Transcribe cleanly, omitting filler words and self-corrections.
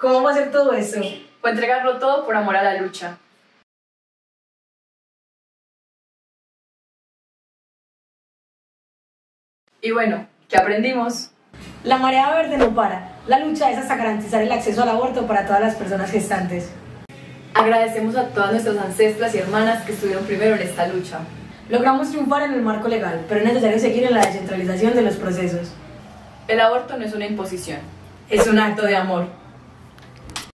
¿Cómo va a ser todo eso? Fue entregarlo todo por amor a la lucha. Y bueno, ¿qué aprendimos? La marea verde no para. La lucha es hasta garantizar el acceso al aborto para todas las personas gestantes. Agradecemos a todas nuestras ancestras y hermanas que estuvieron primero en esta lucha. Logramos triunfar en el marco legal, pero es necesario seguir en la descentralización de los procesos. El aborto no es una imposición. Es un acto de amor.